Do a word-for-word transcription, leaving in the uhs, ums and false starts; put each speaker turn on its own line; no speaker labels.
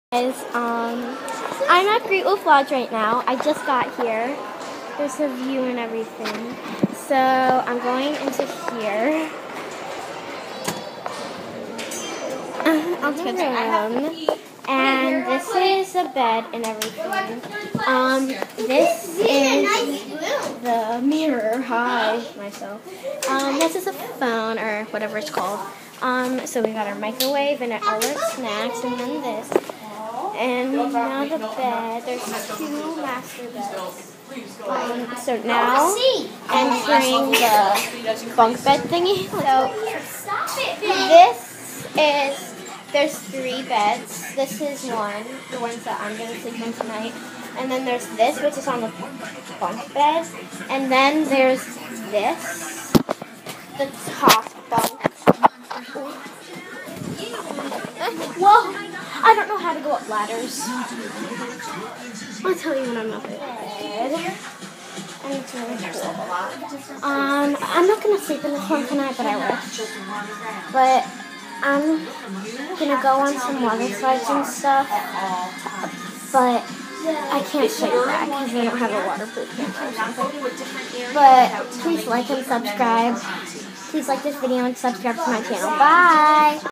Guys, um, I'm at Great Wolf Lodge right now. I just got here. There's a view and everything. So I'm going into here. I'll touch around. And this is a bed and everything. Um, this is the mirror. Hi, myself. Um, this is a phone or whatever it's called. Um, so we got our microwave and all our snacks, and then this. And now the bed, there's two master beds. Um, so now, entering the bunk bed thingy. So, this is, there's three beds. This is one, the ones that I'm going to sleep in tonight. And then there's this, which is on the bunk bed. And then there's this, the top bunk. Whoa! I don't know how to go up ladders. I'll tell you when I'm up at bed. And it's really cool. Um, I'm not going to sleep in this one tonight, but I will. But I'm going to go on some water slides and stuff. But I can't show you that because they don't have a waterproof camera or something. But please like and subscribe. Please like this video and subscribe to my channel. Bye!